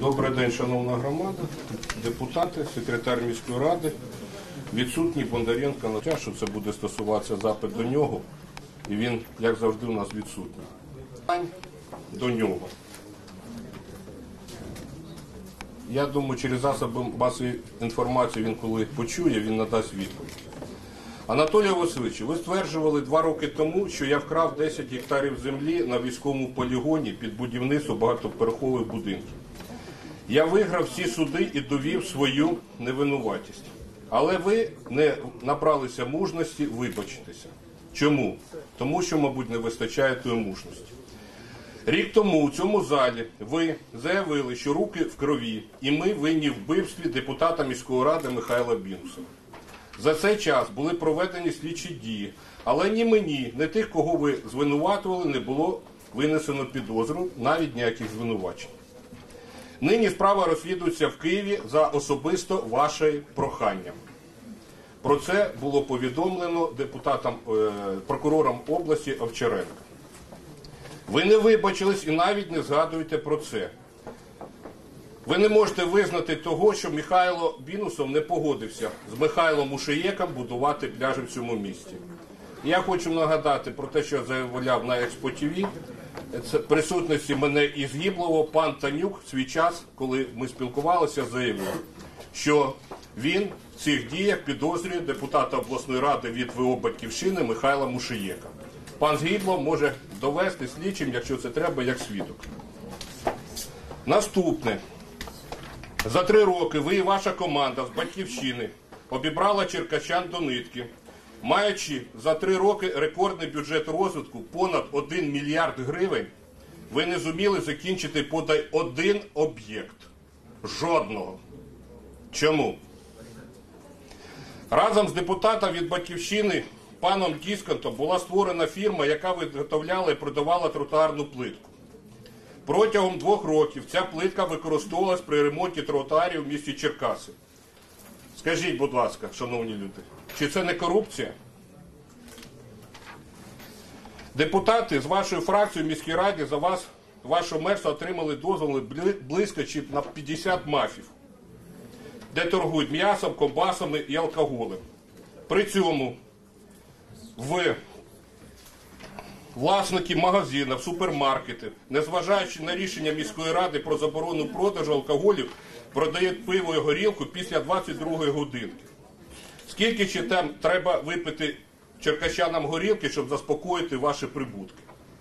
Добрий день, шановна громада, депутати, секретар міської ради, відсутній Бондаренко, що це буде стосуватися запит до нього, і він, як завжди, у нас відсутній. До нього. Я думаю, через засоби масової інформації він, коли почує, він надасть відповідь. Анатолій Васильович, ви стверджували 2 роки тому, що я вкрав 10 гектарів землі на військовому полігоні під будівництво багатоповерхових будинків. Я виграв всі суди і довів свою невинуватість. Але ви не набралися мужності вибачитися. Чому? Тому що, мабуть, не вистачає тої мужності. Рік тому у цьому залі ви заявили, що руки в крові, і ми винні в вбивстві депутата міської ради Михайла Бінусова. За цей час були проведені слідчі дії, але ні мені, ні тих, кого ви звинуватували, не було винесено підозру, навіть ніяких звинувачень. Нині справа розслідується в Києві за особисто вашим проханням. Про це було повідомлено прокурором області Овчаренко. Ви не вибачились і навіть не згадуєте про це. Ви не можете визнати того, що Михайло Бінусов не погодився з Михайлом Мушиєком будувати пляжі в цьому місті. Я хочу нагадати про те, що я заявляв на Експо ТВ, це присутності мене і Згіблого, пан Танюк в свій час, коли ми спілкувалися, заявив, що він в цих діях підозрює депутата обласної ради від ВО «Батьківщини» Михайла Мушиєка. Пан Згіблов може довести слідчим, якщо це треба, як свідок. Наступне. За 3 роки ви і ваша команда з «Батьківщини» обібрала черкащан до нитки, маючи за 3 роки рекордний бюджет розвитку понад 1 мільярд гривень, ви не зуміли закінчити подай один об'єкт. Жодного. Чому? Разом з депутатом від «Батьківщини» паном Діскантом була створена фірма, яка виготовляла і продавала тротуарну плитку. Протягом 2 років ця плитка використовувалась при ремонті тротуарів в місті Черкаси. Скажіть, будь ласка, шановні люди, чи це не корупція? Депутати з вашої фракції в міській раді за вас, ваше мерство, отримали дозволи близько чи на 50 мафів, де торгують м'ясом, ковбасами і алкоголем. При цьому власники магазинів, супермаркетів, незважаючи на рішення міської ради про заборону продажу алкоголю, продають пиво і горілку після 22-ї годинки. Скільки ще там треба випити черкащанам горілки, щоб заспокоїти ваші прибутки?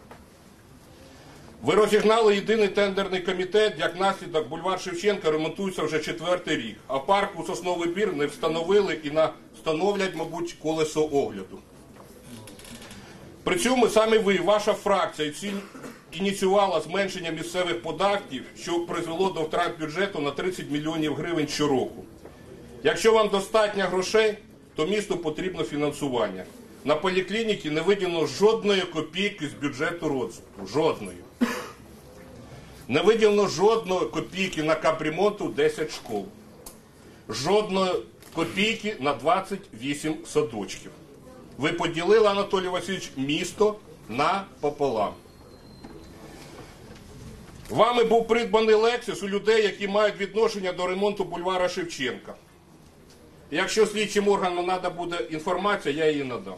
Ви розігнали єдиний тендерний комітет, як наслідок бульвар Шевченка ремонтується вже 4-й рік, а в парку Сосновий Бір не встановили і встановлять, мабуть, колесо огляду. При цьому саме ви, ваша фракція, ініціювала зменшення місцевих податків, що призвело до втрат бюджету на 30 мільйонів гривень щороку. Якщо вам достатньо грошей, то місту потрібно фінансування. На поліклініки не виділено жодної копійки з бюджету розвитку. Жодної. Не виділено жодної копійки на капремонту 10 школ. Жодної копійки на 28 садочків. Ви поділили, Анатолій Васильович, місто напополам. Вами був придбаний Лексус у людей, які мають відношення до ремонту бульвара Шевченка. Якщо слідчим органам треба буде інформація, я її надам.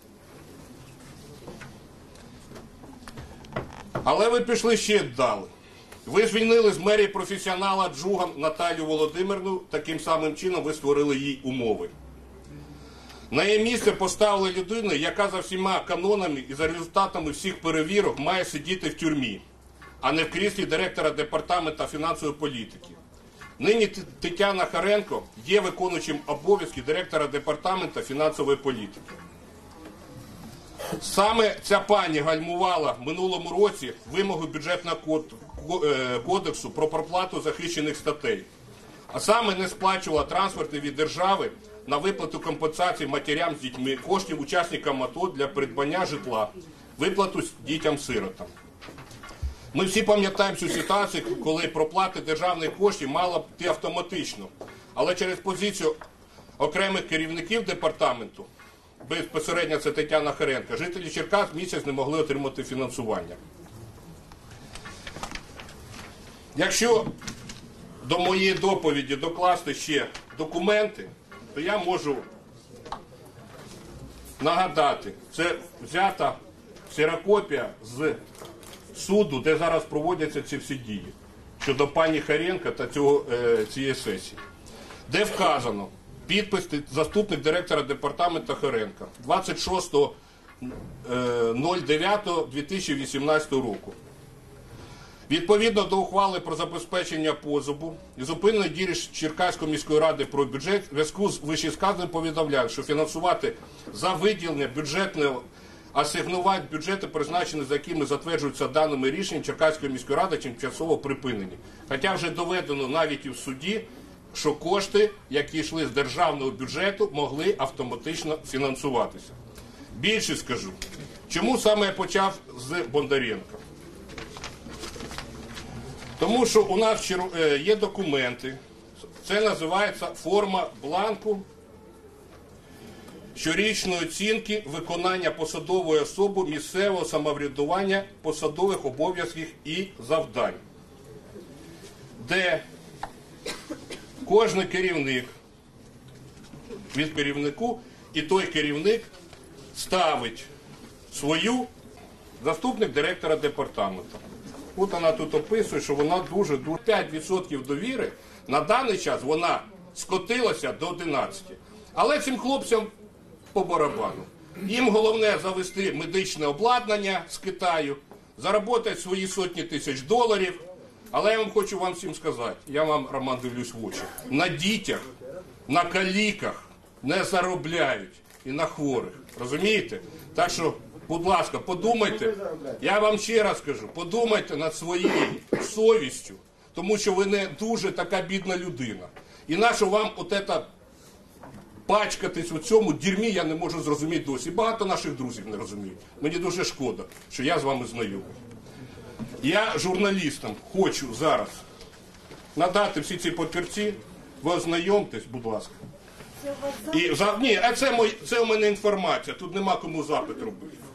Але ви пішли ще далі. Ви звільнили з мерії професіонала Джуган Наталію Володимирівну, таким самим чином ви створили їй умови. На її місце поставили людину, яка за всіма канонами і за результатами всіх перевірок має сидіти в тюрмі, а не в кріслі директора департаменту фінансової політики. Нині Тетяна Харенко є виконуючим обов'язки директора департаменту фінансової політики. Саме ця пані гальмувала в минулому році вимоги бюджетного кодексу про проплату захищених статей, а саме не сплачувала трансферти від держави на виплату компенсації матерям з дітьми, коштів учасникам АТО для придбання житла, виплату дітям-сиротам. Ми всі пам'ятаємо цю ситуацію, коли проплати державних коштів мало б йти автоматично, але через позицію окремих керівників департаменту, безпосередньо це Тетяна Харенко, жителі Черкас місяць не могли отримати фінансування. Якщо до моєї доповіді докласти ще документи, то я можу нагадати, це взята ксерокопія з суду, де зараз проводяться ці всі дії щодо пані Харенко та цієї сесії, де вказано підпис заступник директора департаменту Харенко 26.09.2018 року. Відповідно до ухвали про забезпечення позову і зупинення дії Черкаської міської ради про бюджет, в зв'язку з вищесказаним повідомляю, що фінансувати за виділення бюджетного асигнувань бюджету, призначені, за якими затверджуються даними рішень Черкаської міської ради, тимчасово припинені. Хоча вже доведено навіть і в суді, що кошти, які йшли з державного бюджету, могли автоматично фінансуватися. Більше скажу, чому саме я почав з Бондаренка? Тому що у нас є документи, це називається форма бланку щорічної оцінки виконання посадовою особою місцевого самоврядування посадових обов'язків і завдань, де кожен керівник від керівнику і той керівник ставить свою заступник директора департаменту. От вона тут описує, що вона дуже 5% довіри, на даний час вона скотилася до 11%. Але цим хлопцям по барабану. Їм головне завести медичне обладнання з Китаю, заробити свої сотні тисяч доларів. Але я хочу вам всім сказати, я вам, Роман, дивлюсь в очі, на дітях, на каліках не заробляють і на хворих. Розумієте? Так що, будь ласка, подумайте, я вам ще раз кажу, подумайте над своєю совістю, тому що ви не дуже така бідна людина. І нащо вам пачкатись у цьому дерьмі, я не можу зрозуміти досі. Багато наших друзів не розуміють. Мені дуже шкода, що я з вами знайомий. Я журналістам хочу зараз надати всі ці папірці, ви ознайомтесь, будь ласка. Ні, це у мене інформація, тут нема кому запит робити.